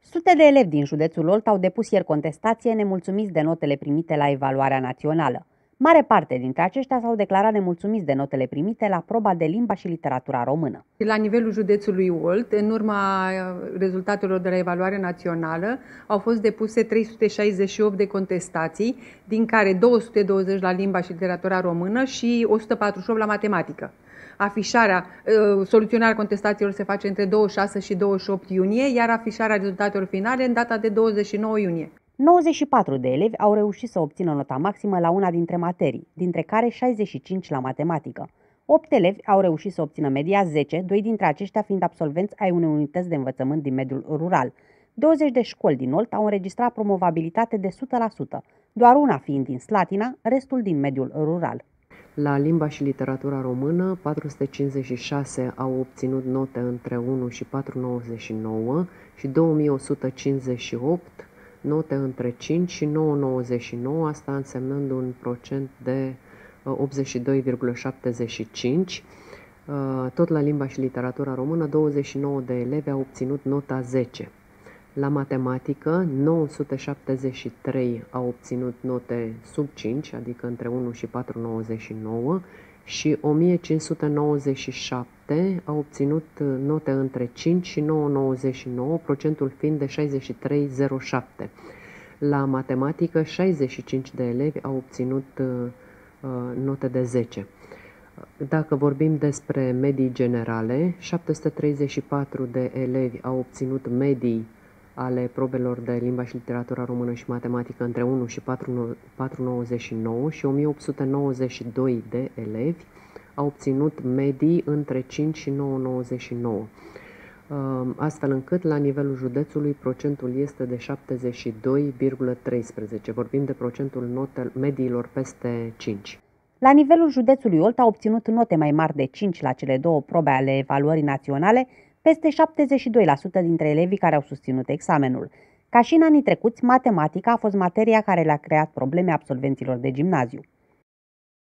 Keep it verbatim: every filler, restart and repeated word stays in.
Sute de elevi din județul Olt au depus ieri contestație nemulțumiți de notele primite la evaluarea națională. Mare parte dintre aceștia s-au declarat nemulțumiți de notele primite la proba de limba și literatura română. La nivelul județului Olt, în urma rezultatelor de la evaluarea națională, au fost depuse trei sute șaizeci și opt de contestații, din care două sute douăzeci la limba și literatura română și o sută patruzeci și opt la matematică. Afișarea, soluționarea contestațiilor se face între douăzeci și șase și douăzeci și opt iunie, iar afișarea rezultatelor finale în data de douăzeci și nouă iunie. nouăzeci și patru de elevi au reușit să obțină nota maximă la una dintre materii, dintre care șaizeci și cinci la matematică. opt elevi au reușit să obțină media zece, doi dintre aceștia fiind absolvenți ai unei unități de învățământ din mediul rural. douăzeci de școli din Olt au înregistrat promovabilitate de o sută la sută, doar una fiind din Slatina, restul din mediul rural. La limba și literatura română, patru sute cincizeci și șase au obținut note între unu și patru virgulă nouăzeci și nouă și două mii o sută cincizeci și opt note între cinci și nouă virgulă nouăzeci și nouă, asta însemnând un procent de optzeci și doi virgulă șaptezeci și cinci. Tot la limba și literatura română, douăzeci și nouă de elevi au obținut nota zece. La matematică, nouă sute șaptezeci și trei au obținut note sub cinci, adică între unu și patru virgulă nouăzeci și nouă, și o mie cinci sute nouăzeci și șapte au obținut note între cinci și nouă virgulă nouăzeci și nouă, procentul fiind de șaizeci și trei virgulă zero șapte. La matematică, șaizeci și cinci de elevi au obținut uh, note de zece. Dacă vorbim despre medii generale, șapte sute treizeci și patru de elevi au obținut medii ale probelor de limba și literatura română și matematică între unu și patru virgulă nouăzeci și nouă și o mie opt sute nouăzeci și doi de elevi au obținut medii între cinci și nouă virgulă nouăzeci și nouă. Astfel încât, la nivelul județului, procentul este de șaptezeci și doi virgulă treisprezece. Vorbim de procentul notel, mediilor peste cinci. La nivelul județului Olt a obținut note mai mari de cinci la cele două probe ale evaluării naționale, peste șaptezeci și doi la sută dintre elevii care au susținut examenul. Ca și în anii trecuți, matematica a fost materia care le-a creat probleme absolvenților de gimnaziu.